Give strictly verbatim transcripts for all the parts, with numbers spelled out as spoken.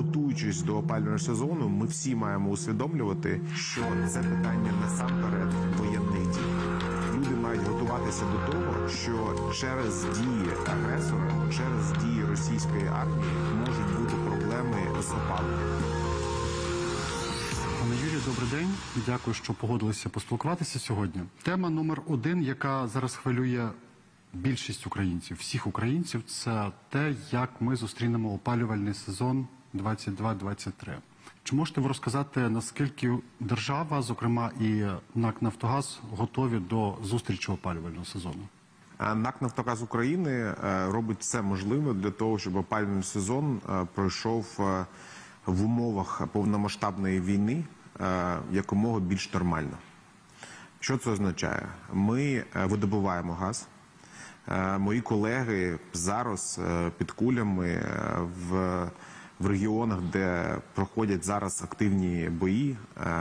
готуючись до опалювального сезону, ми всі маємо усвідомлювати, що це питання насамперед воєнних дій. Люди мають готуватися до того, що через дії агресора, через дії російської армії можуть бути проблеми з опаленням. Пане Юрію, добрий день. Дякую, що погодилися поспілкуватися сьогодні. Тема номер один, яка зараз хвилює більшість українців, всіх українців, це те, як ми зустрінемо опалювальний сезон двадцять два двадцять три. Чи можете ви розказати, наскільки держава, зокрема і НАК «Нафтогаз», готові до зустрічі опалювального сезону? НАК «Нафтогаз України» робить все можливе для того, щоб опалювальний сезон пройшов в умовах повномасштабної війни якомога більш нормально. Що це означає? Ми видобуваємо газ. Мої колеги зараз під кулями в, в регіонах, де проходять зараз активні бої,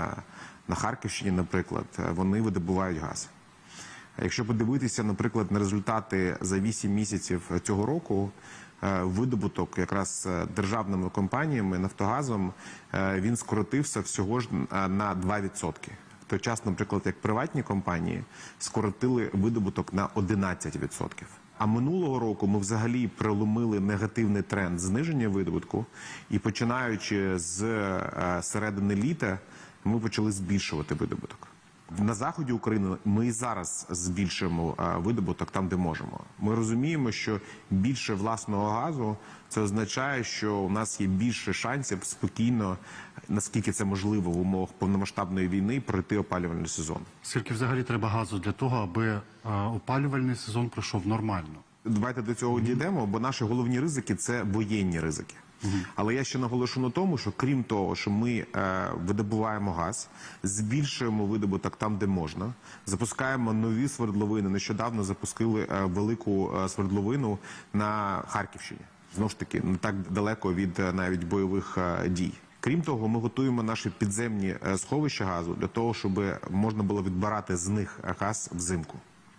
на Харківщині, наприклад, вони видобувають газ. Якщо подивитися, наприклад, на результати за вісім місяців цього року, видобуток якраз державними компаніями, «Нафтогазом», він скоротився всього ж на два відсотки. В той час, наприклад, як приватні компанії скоротили видобуток на одинадцять відсотків. А минулого року ми взагалі проломили негативний тренд зниження видобутку і починаючи з середини літа ми почали збільшувати видобуток. На заході України ми і зараз збільшуємо видобуток там, де можемо. Ми розуміємо, що більше власного газу – це означає, що у нас є більше шансів спокійно, наскільки це можливо в умовах повномасштабної війни, пройти опалювальний сезон. Скільки взагалі треба газу для того, аби опалювальний сезон пройшов нормально? Давайте до цього дійдемо, бо наші головні ризики – це воєнні ризики. Угу. Але я ще наголошу на тому, що крім того, що ми е, видобуваємо газ, збільшуємо видобуток там, де можна, запускаємо нові свердловини. Нещодавно запустили е, велику е, свердловину на Харківщині. Знову ж таки, не так далеко від е, навіть бойових е, дій. Крім того, ми готуємо наші підземні е, сховища газу для того, щоб можна було відбирати з них газ взимку.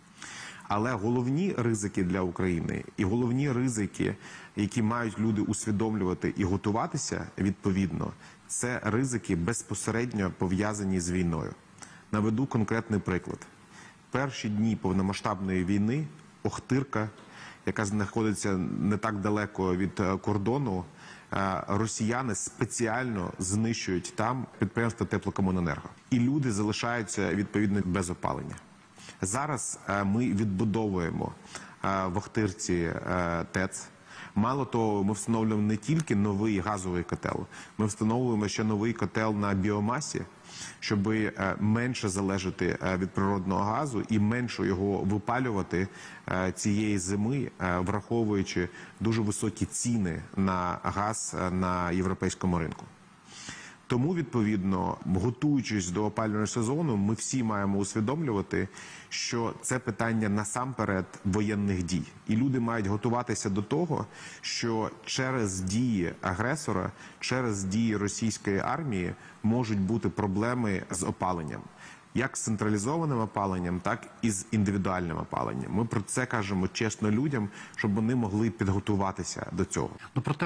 Але головні ризики для України і головні ризики, які мають люди усвідомлювати і готуватися відповідно, це ризики безпосередньо пов'язані з війною. Наведу конкретний приклад. Перші дні повномасштабної війни Охтирка, яка знаходиться не так далеко від кордону, росіяни спеціально знищують там підприємство Теплокомуненерго. І люди залишаються відповідно без опалення. Зараз ми відбудовуємо в Охтирці ТЕЦ. Мало того, ми встановлюємо не тільки новий газовий котел, ми встановлюємо ще новий котел на біомасі, щоб менше залежати від природного газу і менше його випалювати цієї зими, враховуючи дуже високі ціни на газ на європейському ринку. Тому, відповідно, готуючись до опалювального сезону, ми всі маємо усвідомлювати, що це питання насамперед воєнних дій. І люди мають готуватися до того, що через дії агресора, через дії російської армії можуть бути проблеми з опаленням. Як з централізованим опаленням, так і з індивідуальним опаленням. Ми про це кажемо чесно людям, щоб вони могли підготуватися до цього. Ну, проте...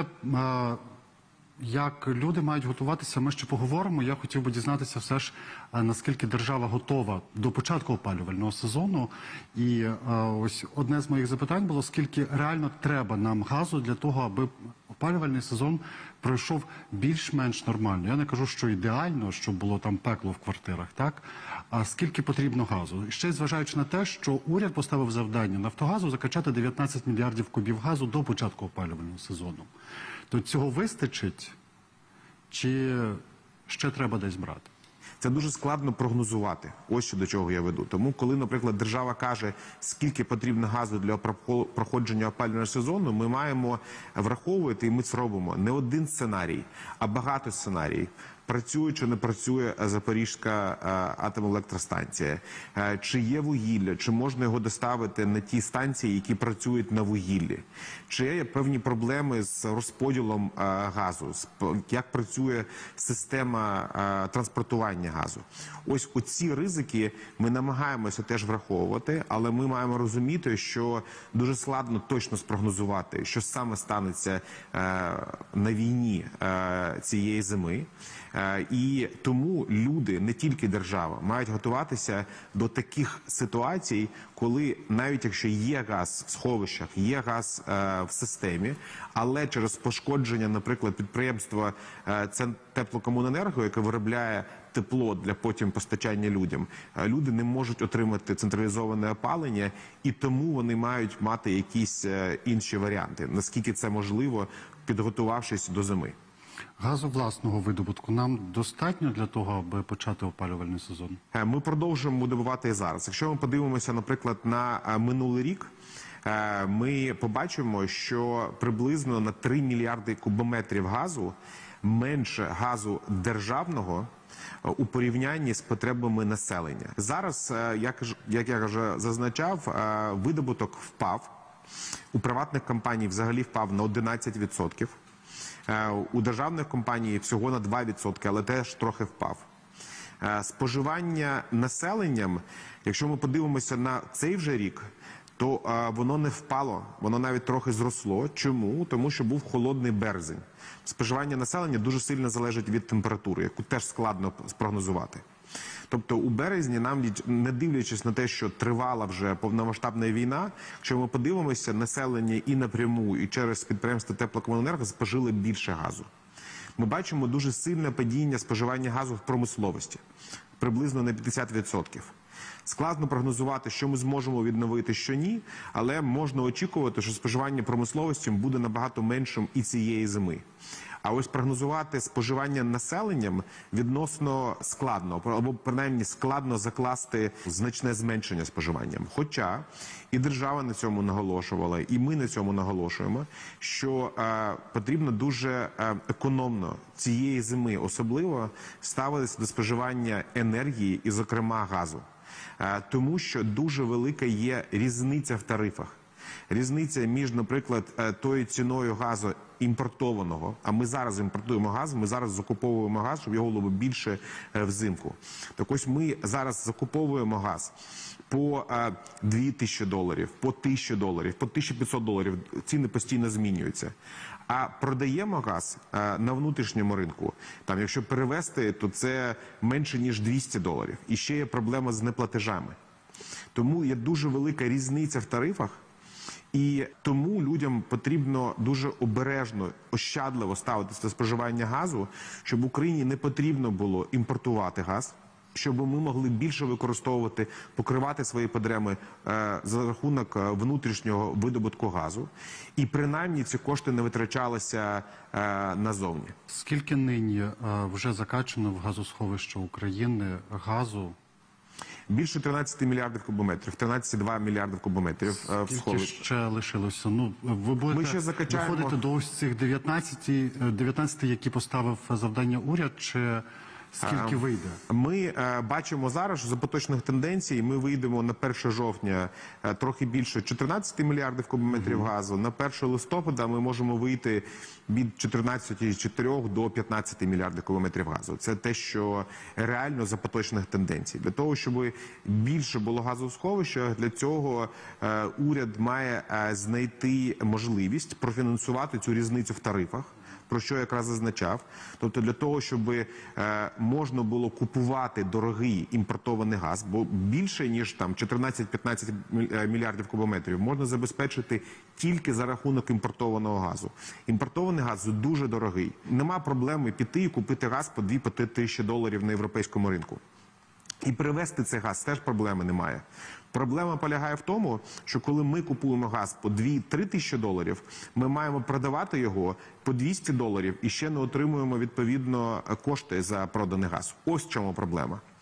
Як люди мають готуватися, ми ще поговоримо. Я хотів би дізнатися все ж, наскільки держава готова до початку опалювального сезону. І а, ось одне з моїх запитань було, скільки реально треба нам газу для того, аби опалювальний сезон пройшов більш-менш нормально. Я не кажу, що ідеально, щоб було там пекло в квартирах, так? А скільки потрібно газу? І ще й зважаючи на те, що уряд поставив завдання «Нафтогазу» закачати дев'ятнадцять мільярдів кубів газу до початку опалювального сезону. То цього вистачить, чи ще треба десь брати? Це дуже складно прогнозувати. Ось що до чого я веду. Тому, коли, наприклад, держава каже, скільки потрібно газу для проходження опалювального сезону, ми маємо враховувати, і ми це робимо, не один сценарій, а багато сценаріїв. працює чи не працює Запорізька атомелектростанція, чи є вугілля, чи можна його доставити на ті станції, які працюють на вугіллі, чи є певні проблеми з розподілом газу, як працює система транспортування газу. Ось оці ризики ми намагаємося теж враховувати, але ми маємо розуміти, що дуже складно точно спрогнозувати, що саме станеться на війні цієї зими. І тому люди, не тільки держава, мають готуватися до таких ситуацій, коли навіть якщо є газ в сховищах, є газ в системі, але через пошкодження, наприклад, підприємства Теплокомуненерго, яке виробляє тепло для потім постачання людям, люди не можуть отримати централізоване опалення, і тому вони мають мати якісь інші варіанти, наскільки це можливо, підготувавшись до зими. Газу власного видобутку нам достатньо для того, аби почати опалювальний сезон? Ми продовжуємо видобувати і зараз. Якщо ми подивимося, наприклад, на минулий рік, ми побачимо, що приблизно на три мільярди кубометрів газу менше газу державного у порівнянні з потребами населення. Зараз, як, як я вже зазначав, видобуток впав. У приватних компаній взагалі впав на одинадцять відсотків. У державних компаній всього на два відсотки, але теж трохи впав. Споживання населенням, якщо ми подивимося на цей вже рік, то воно не впало, воно навіть трохи зросло. Чому? Тому що був холодний березень. Споживання населення дуже сильно залежить від температури, яку теж складно спрогнозувати. Тобто у березні нам, не дивлячись на те, що тривала вже повномасштабна війна, якщо ми подивимося, населення і напряму, і через підприємство Теплокомуненерго спожили більше газу. Ми бачимо дуже сильне падіння споживання газу в промисловості, приблизно на п'ятдесят відсотків. Складно прогнозувати, що ми зможемо відновити, що ні, але можна очікувати, що споживання промисловості буде набагато меншим і цієї зими. А ось прогнозувати споживання населенням відносно складно, або принаймні складно закласти значне зменшення споживанням. Хоча і держава на цьому наголошувала, і ми на цьому наголошуємо, що е, потрібно дуже е, економно цієї зими особливо ставитися до споживання енергії і, зокрема, газу. Е, тому що дуже велика є різниця в тарифах. Різниця між, наприклад, тою ціною газу імпортованого, а ми зараз імпортуємо газ, ми зараз закуповуємо газ, щоб його було більше взимку. Так ось ми зараз закуповуємо газ по дві тисячі доларів, по тисячу доларів, по тисячу п'ятсот доларів, ціни постійно змінюються. А продаємо газ на внутрішньому ринку, там, якщо перевести, то це менше, ніж двісті доларів. І ще є проблема з неплатежами. Тому є дуже велика різниця в тарифах. І тому людям потрібно дуже обережно, ощадливо ставитися до споживання газу, щоб Україні не потрібно було імпортувати газ, щоб ми могли більше використовувати, покривати свої потреби е, за рахунок внутрішнього видобутку газу. І принаймні ці кошти не витрачалися е, назовні. Скільки нині е, вже закачано в газосховище України газу? Більше тринадцяти мільярдів кубометрів, тринадцять цілих два мільярдів кубометрів в сховищі. Скільки ще лишилося? Ну, ви будете Ми ще закачаємо... виходити до ось цих дев'ятнадцяти, дев'ятнадцяти, які поставив завдання уряд, чи скільки вийде? Ми е, бачимо зараз, що за поточних тенденцій ми вийдемо на перше жовтня е, трохи більше чотирнадцяти мільярдів кубометрів mm-hmm. газу. На перше листопада ми можемо вийти від чотирнадцяти цілих чотирьох до п'ятнадцяти мільярдів кубометрів газу. Це те, що реально за поточних тенденцій. Для того, щоб більше було газу в сховищах, для цього е, уряд має е, знайти можливість профінансувати цю різницю в тарифах, про що я якраз зазначав. Тобто для того, щоб е, можна було купувати дорогий імпортований газ, бо більше, ніж там чотирнадцять-п'ятнадцять мільярдів кубометрів можна забезпечити тільки за рахунок імпортованого газу. Імпортований газ дуже дорогий. Нема проблеми піти і купити газ по дві-три тисячі доларів на європейському ринку. І привезти цей газ теж проблеми немає. Проблема полягає в тому, що коли ми купуємо газ по дві-три тисячі доларів, ми маємо продавати його по двісті доларів і ще не отримуємо відповідно кошти за проданий газ. Ось в чому проблема.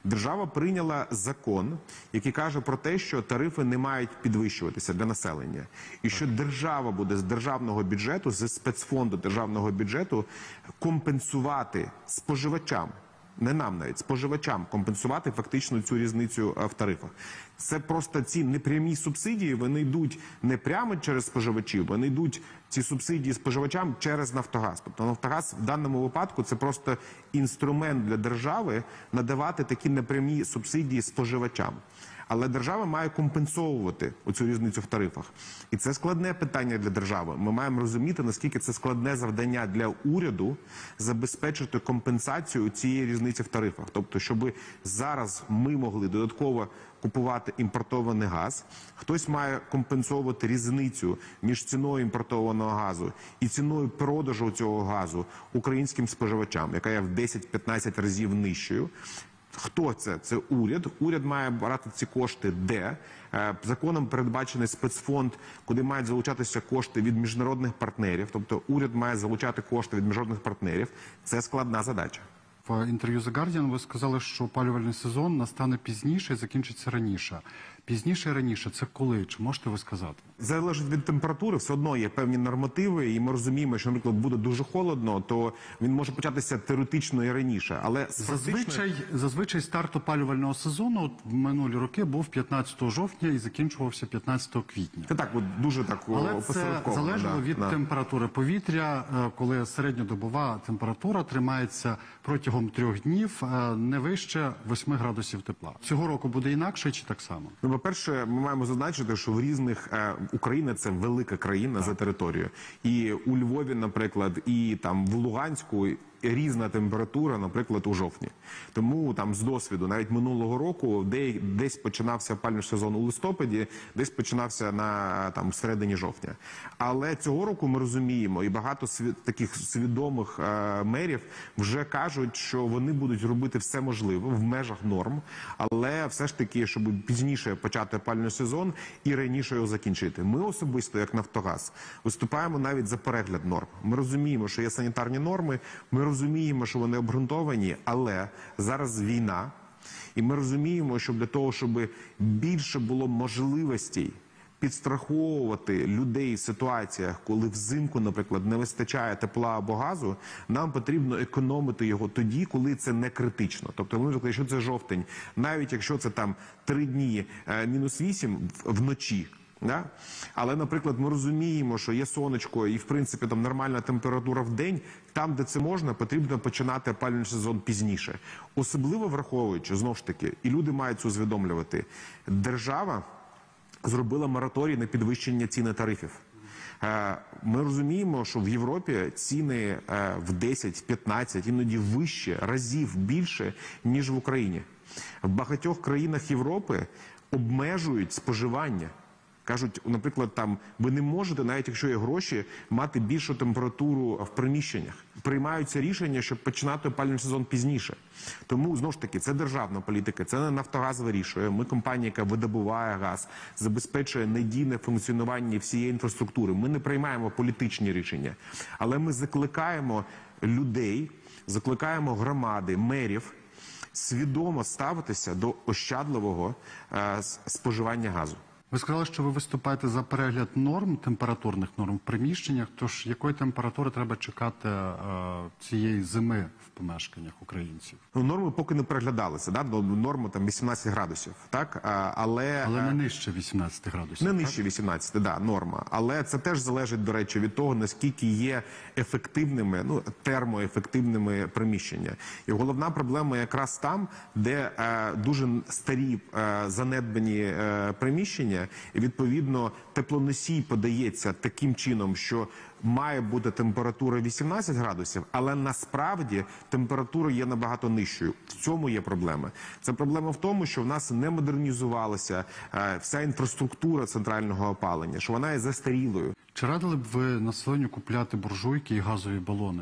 Держава прийняла закон, який каже про те, що тарифи не мають підвищуватися для населення. І що держава буде з державного бюджету, з спецфонду державного бюджету компенсувати споживачам, не нам навіть, споживачам компенсувати фактично цю різницю в тарифах. Це просто ці непрямі субсидії, вони йдуть не прямо через споживачів, вони йдуть, ці субсидії споживачам, через Нафтогаз. Тобто Нафтогаз в даному випадку це просто інструмент для держави надавати такі непрямі субсидії споживачам. Але держава має компенсовувати оцю різницю в тарифах. І це складне питання для держави. Ми маємо розуміти, наскільки це складне завдання для уряду забезпечити компенсацію цієї різниці в тарифах. Тобто, щоб зараз ми могли додатково купувати імпортований газ, хтось має компенсовувати різницю між ціною імпортованого газу і ціною продажу цього газу українським споживачам, яка є в десять-п'ятнадцять разів нижчою. Хто це? Це уряд. Уряд має брати ці кошти де? Законом передбачений спецфонд, куди мають залучатися кошти від міжнародних партнерів. Тобто уряд має залучати кошти від міжнародних партнерів. Це складна задача. В інтерв'ю The Guardian ви сказали, що опалювальний сезон настане пізніше і закінчиться раніше. Пізніше і раніше – це коли? Чи можете ви сказати? Залежить від температури, все одно є певні нормативи, і ми розуміємо, що, наприклад, буде дуже холодно, то він може початися теоретично і раніше. Але зазвичай, зазвичай старт опалювального сезону от, в минулі роки був п'ятнадцятого жовтня і закінчувався п'ятнадцятого квітня. Це так, от, дуже так Але це залежало да, від да. температури повітря, коли середньодобова температура тримається протягом трьох днів не вище восьми градусів тепла. Цього року буде інакше чи так само? Ну, по-перше, ми маємо зазначити, що в різних е, Україна це велика країна так. за територією. І у Львові, наприклад, і там в Луганську різна температура, наприклад, у жовтні. Тому там з досвіду, навіть минулого року, де, десь починався опалювальний сезон у листопаді, десь починався на там середині жовтня. Але цього року ми розуміємо, і багато свід, таких свідомих е, мерів вже кажуть, що вони будуть робити все можливе в межах норм, але все ж таки, щоб пізніше почати опалювальний сезон і раніше його закінчити. Ми особисто, як Нафтогаз, виступаємо навіть за перегляд норм. Ми розуміємо, що є санітарні норми, ми розуміємо, що вони обґрунтовані, але зараз війна, і ми розуміємо, що для того, щоб більше було можливостей підстраховувати людей в ситуаціях, коли взимку, наприклад, не вистачає тепла або газу, нам потрібно економити його тоді, коли це не критично. Тобто, наприклад, якщо це жовтень, навіть якщо це там три дні мінус вісім вночі, да? Але, наприклад, ми розуміємо, що є сонечко і, в принципі, там нормальна температура в день, там, де це можна, потрібно починати опалювальний сезон пізніше. Особливо враховуючи, знову ж таки, і люди мають це усвідомлювати, держава зробила мораторій на підвищення ціни тарифів. Ми розуміємо, що в Європі ціни в десять-п'ятнадцять, іноді вище, разів більше, ніж в Україні. В багатьох країнах Європи обмежують споживання. Кажуть, наприклад, там ви не можете, навіть якщо є гроші, мати більшу температуру в приміщеннях. Приймаються рішення, щоб починати опалювальний сезон пізніше. Тому, знову ж таки, це державна політика, це не Нафтогаз вирішує. Ми компанія, яка видобуває газ, забезпечує надійне функціонування всієї інфраструктури. Ми не приймаємо політичні рішення, але ми закликаємо людей, закликаємо громади, мерів свідомо ставитися до ощадливого е, споживання газу. Ви сказали, що ви виступаєте за перегляд норм, температурних норм в приміщеннях. Тож якої температури треба чекати е, цієї зими в помешканнях українців? Ну, норми поки не переглядалися, да? Норма там вісімнадцять градусів, так? Але, Але не нижче вісімнадцяти градусів. Не нижче вісімнадцяти, да, норма. Але це теж залежить, до речі, від того, наскільки є ефективними, ну, термоефективними приміщення. І головна проблема якраз там, де е, дуже старі е, занедбані е, приміщення, і, відповідно, теплоносій подається таким чином, що має бути температура вісімнадцять градусів, але насправді температура є набагато нижчою. В цьому є проблема. Це проблема в тому, що в нас не модернізувалася е, вся інфраструктура центрального опалення, що вона є застарілою. Чи радили б ви населенню купляти буржуйки і газові балони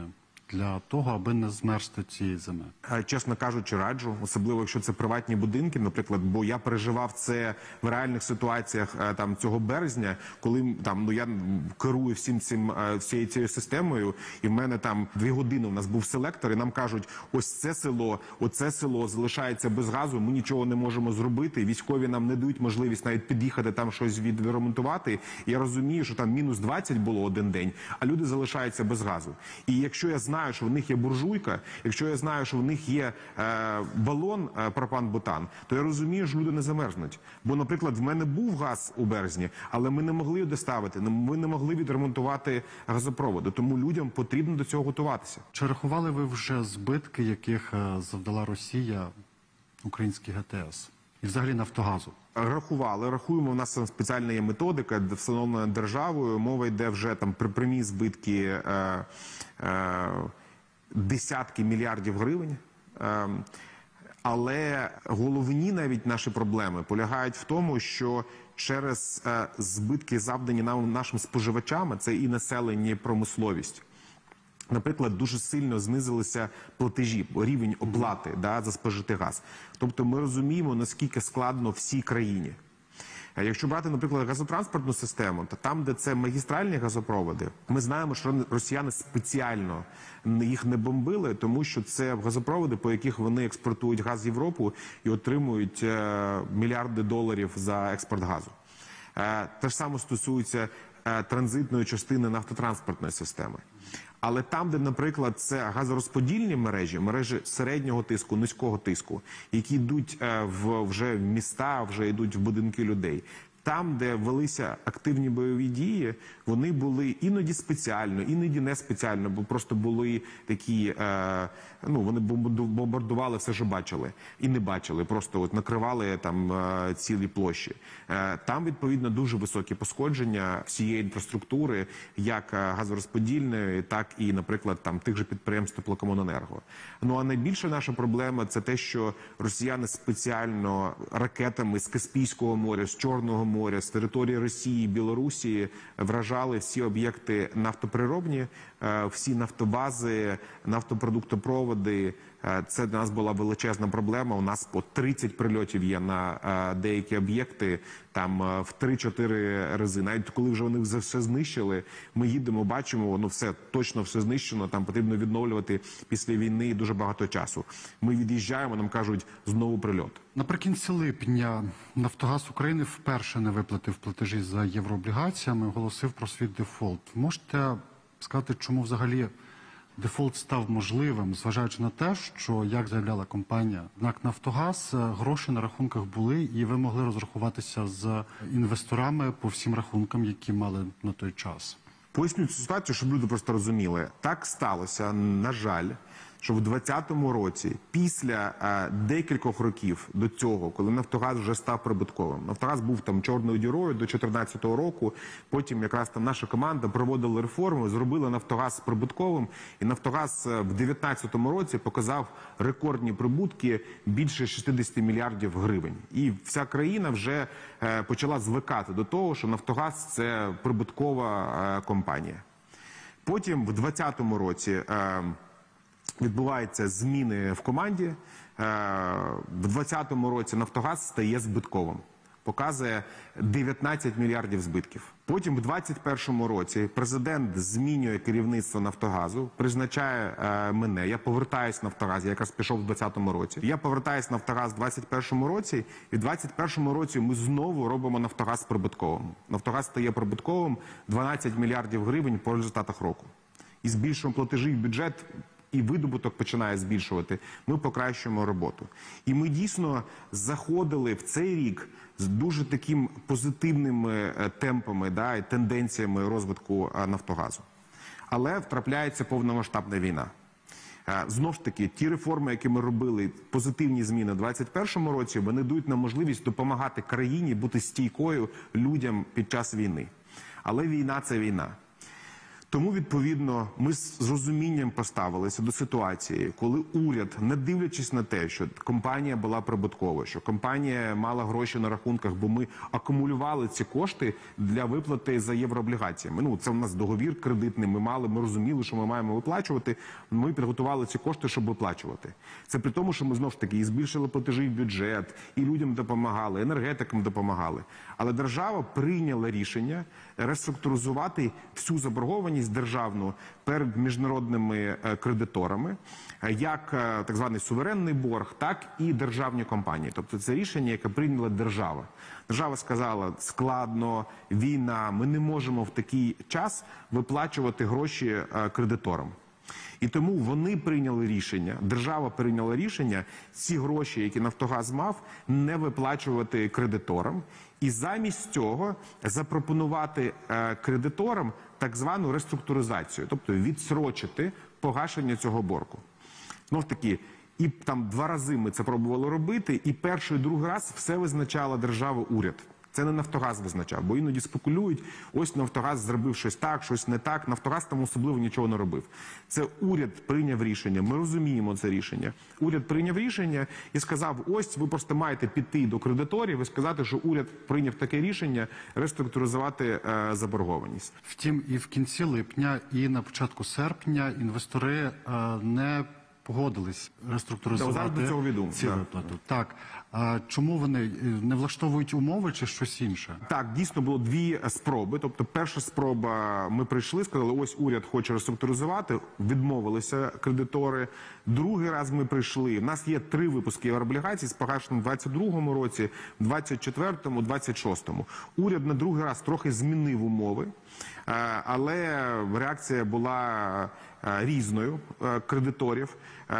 для того, аби не змерзти цієї зими? Е, Чесно кажучи, раджу, особливо якщо це приватні будинки, наприклад, бо я переживав це в реальних ситуаціях е, там цього березня, коли там ну я керую всім цим е, всією цією системою, і в мене там дві години у нас був селектор, і нам кажуть, ось це село, оце село залишається без газу, ми нічого не можемо зробити. Військові нам не дають можливість навіть під'їхати там щось відремонтувати. І я розумію, що там мінус двадцять було один день, а люди залишаються без газу. І якщо я знаю, що в них є буржуйка, якщо я знаю, що в них є е, балон е, пропан-бутан, то я розумію, що люди не замерзнуть. Бо, наприклад, в мене був газ у березні, але ми не могли його доставити, ми не могли відремонтувати газопроводи. Тому людям потрібно до цього готуватися. Чи рахували ви вже збитки, яких е, завдала Росія українській ГТС? І взагалі Нафтогазу? Рахували, рахуємо. У нас там спеціальна є методика, де встановлена державою. Мова йде вже там при прямі збитки е, е, десятки мільярдів гривень. Е, але головні навіть наші проблеми полягають в тому, що через е, збитки, завдані нам нашим споживачам, це і населення, і промисловість. Наприклад, дуже сильно знизилися платежі, рівень оплати да, за спожитий газ. Тобто ми розуміємо, наскільки складно всій країні. Якщо брати, наприклад, газотранспортну систему, то там, де це магістральні газопроводи, ми знаємо, що росіяни спеціально їх не бомбили, тому що це газопроводи, по яких вони експортують газ в Європу і отримують е, мільярди доларів за експорт газу. Е, те ж саме стосується е, транзитної частини нафтотранспортної системи. Але там, де, наприклад, це газорозподільні мережі, мережі середнього тиску, низького тиску, які йдуть в вже в міста, вже йдуть в будинки людей, там, де велися активні бойові дії, вони були іноді спеціально, іноді не спеціально, бо просто були такі, е, ну, вони бомбардували все, що бачили, і не бачили, просто от накривали там е, цілі площі. Е, там, відповідно, дуже високі пошкодження всієї інфраструктури, як газорозподільної, так і, наприклад, там тих же підприємств Теплокомуненерго. Ну, а найбільша наша проблема – це те, що росіяни спеціально ракетами з Каспійського моря, з Чорного моря, з території Росії, Білорусі вражали всі об'єкти нафтоприробні, всі нафтобази, нафтопродуктопроводи. Це для нас була величезна проблема. У нас по тридцять прильотів є на деякі об'єкти, там в три-чотири рази. Навіть коли вже вони все знищили, ми їдемо, бачимо, воно все точно все знищено, там потрібно відновлювати після війни дуже багато часу. Ми від'їжджаємо, нам кажуть, знову прильот. Наприкінці липня Нафтогаз України вперше не виплатив платежі за єврооблігаціями, оголосив про свій дефолт. Можете сказати, чому взагалі дефолт став можливим, зважаючи на те, що, як заявляла компанія НАК «Нафтогаз», гроші на рахунках були, і ви могли розрахуватися з інвесторами по всім рахункам, які мали на той час? Поясню цю ситуацію, щоб люди просто розуміли. Так сталося, на жаль, що в двадцятому році, після е, декількох років до цього, коли Нафтогаз вже став прибутковим, Нафтогаз був там чорною дірою до чотирнадцятого року, потім якраз там наша команда проводила реформу, зробила Нафтогаз прибутковим, і Нафтогаз в дев'ятнадцятому році показав рекордні прибутки більше шістдесят мільярдів гривень. І вся країна вже е, почала звикати до того, що Нафтогаз – це прибуткова е, компанія. Потім в двадцятому році е, відбуваються зміни в команді. В двадцятому році Нафтогаз стає збитковим. Показує дев'ятнадцять мільярдів збитків. Потім в двадцять першому році президент змінює керівництво Нафтогазу, призначає е, мене. Я повертаюсь в Нафтогаз, я якраз пішов в двадцятому році. Я повертаюсь в Нафтогаз в двадцять першому році, і в двадцять першому році ми знову робимо Нафтогаз прибутковим. Нафтогаз стає прибутковим дванадцять мільярдів гривень по результатах року. І збільшуємо платежі в бюджет, і видобуток починає збільшувати, ми покращуємо роботу. І ми дійсно заходили в цей рік з дуже таким позитивними темпами, да, і тенденціями розвитку Нафтогазу. Але втрапляється повномасштабна війна. Знову ж таки, ті реформи, які ми робили, позитивні зміни в двадцять першому році, вони дають нам можливість допомагати країні бути стійкою людям під час війни. Але війна – це війна. Тому, відповідно, ми з розумінням поставилися до ситуації, коли уряд, не дивлячись на те, що компанія була прибуткова, що компанія мала гроші на рахунках, бо ми акумулювали ці кошти для виплати за єврооблігаціями. Ну, це у нас договір кредитний, ми мали, ми розуміли, що ми маємо виплачувати, ми підготували ці кошти, щоб виплачувати. Це при тому, що ми, знову ж таки, і збільшили платежі в бюджет, і людям допомагали, енергетикам допомагали. Але держава прийняла рішення реструктуризувати всю заборгованість державну перед міжнародними кредиторами, як так званий суверенний борг, так і державні компанії. Тобто це рішення, яке прийняла держава. Держава сказала, складно, війна, ми не можемо в такий час виплачувати гроші кредиторам. І тому вони прийняли рішення, держава прийняла рішення ці гроші, які «Нафтогаз» мав, не виплачувати кредиторам. І замість цього запропонувати е, кредиторам так звану реструктуризацію, тобто відсрочити погашення цього боргу. Знов таки, і там два рази ми це пробували робити, і перший, і другий раз все визначала держава, уряд. Це не «Нафтогаз» визначав, бо іноді спекулюють, ось «Нафтогаз» зробив щось так, щось не так, «Нафтогаз» там особливо нічого не робив. Це уряд прийняв рішення, ми розуміємо це рішення. Уряд прийняв рішення і сказав, ось ви просто маєте піти до кредиторів і сказати, що уряд прийняв таке рішення реструктуризувати е, заборгованість. Втім, і в кінці липня, і на початку серпня інвестори е, не погодились реструктуризувати до цього відомо, ці да. виплати. Так. А чому вони не влаштовують умови чи щось інше? Так, дійсно було дві спроби. Тобто перша спроба, ми прийшли, сказали, ось уряд хоче реструктуризувати, відмовилися кредитори. Другий раз ми прийшли, в нас є три випуски єврооблігацій з погашенням в двадцять другому році, в двадцять четвертому, двадцять шостому. Уряд на другий раз трохи змінив умови, але реакція була різною кредиторів.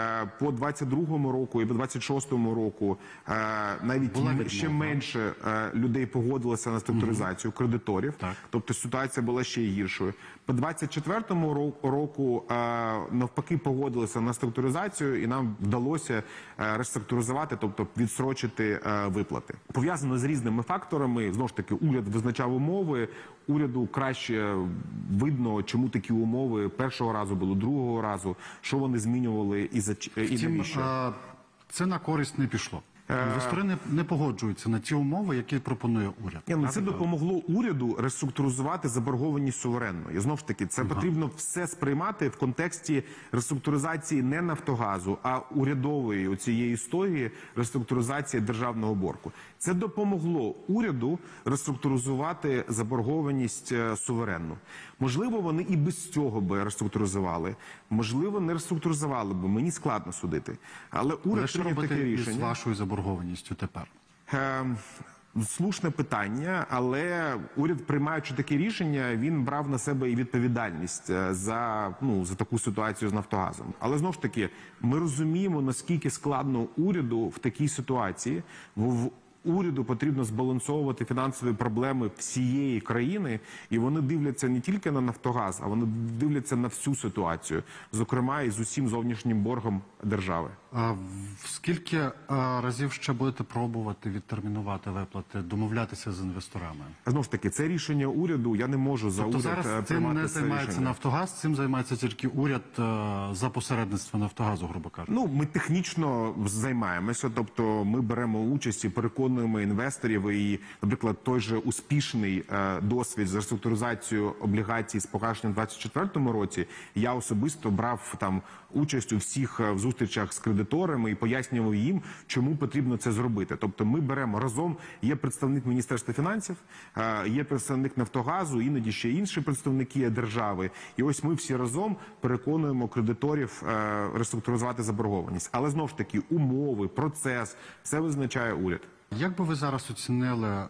По двадцять другому року і по двадцять шостому року навіть була ще менше людей погодилося на структуризацію, mm-hmm. кредиторів. Так. Тобто ситуація була ще гіршою. По двадцять четвертому року навпаки погодилися на структуризацію і нам вдалося реструктуризувати, тобто відсрочити виплати. Пов'язано з різними факторами. Знову ж таки, уряд визначав умови. Уряду краще видно, чому такі умови першого разу було, другого разу, що вони змінювали і, за, і Втім, навіщо. Це на користь не пішло. Інвестори не, не погоджуються на ті умови, які пропонує уряд. Ні, ну, це допомогло уряду реструктуризувати заборгованість суверенно. І знову ж таки, це ага. потрібно все сприймати в контексті реструктуризації не «Нафтогазу», а урядової цієї історії реструктуризації державного боргу. Це допомогло уряду реструктуризувати заборгованість суверенну. Можливо, вони і без цього би реструктуризували. Можливо, не реструктуризували би. Мені складно судити. Але уряд прийняв таке рішення. З вашою заборгованістю тепер? Е, слушне питання, але уряд, приймаючи таке рішення, він брав на себе і відповідальність за, ну, за таку ситуацію з «Нафтогазом». Але, знову ж таки, ми розуміємо, наскільки складно уряду в такій ситуації, в уряду потрібно збалансовувати фінансові проблеми всієї країни, і вони дивляться не тільки на «Нафтогаз», а вони дивляться на всю ситуацію, зокрема і з усім зовнішнім боргом держави. А скільки а, разів ще будете пробувати відтермінувати виплати, домовлятися з інвесторами? Знову ж таки, це рішення уряду, я не можу за тобто уряд зараз приймати цим не це займається рішення. «Нафтогаз», цим займається тільки уряд а, за посередництво «Нафтогазу», грубо кажучи? Ну, ми технічно займаємося, тобто ми беремо участь і переконуємо інвесторів, і, наприклад, той же успішний е, досвід з реструктуризацією облігацій з погашенням в двадцять четвертому році, я особисто брав там участь у всіх в зустрічах з кредиторами і пояснював їм, чому потрібно це зробити. Тобто ми беремо разом, є представник Міністерства фінансів, е, є представник «Нафтогазу», іноді ще інші представники держави, і ось ми всі разом переконуємо кредиторів е, реструктуризувати заборгованість. Але, знову ж таки, умови, процес, все визначає уряд. Як би ви зараз оцінили е,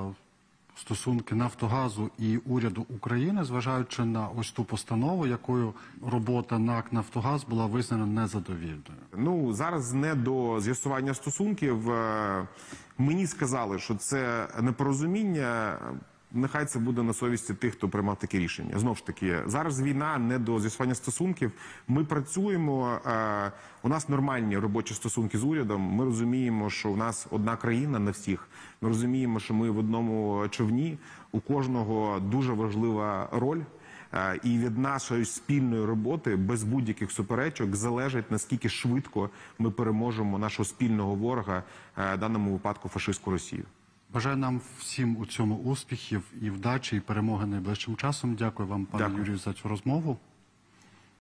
стосунки «Нафтогазу» і уряду України, зважаючи на ось ту постанову, якою робота НАК «Нафтогаз» була визнана незадовільною? Ну, зараз не до з'ясування стосунків. Мені сказали, що це непорозуміння. Нехай це буде на совісті тих, хто приймав таке рішення. Знову ж таки, зараз війна, не до з'ясування стосунків. Ми працюємо, е, у нас нормальні робочі стосунки з урядом. Ми розуміємо, що у нас одна країна на всіх. Ми розуміємо, що ми в одному човні. У кожного дуже важлива роль. Е, І від нашої спільної роботи без будь-яких суперечок залежить, наскільки швидко ми переможемо нашого спільного ворога, е, в даному випадку фашистську Росію. Бажаю нам всім у цьому успіхів і вдачі, і перемоги найближчим часом. Дякую вам, пане Дякую. Юрію, за цю розмову.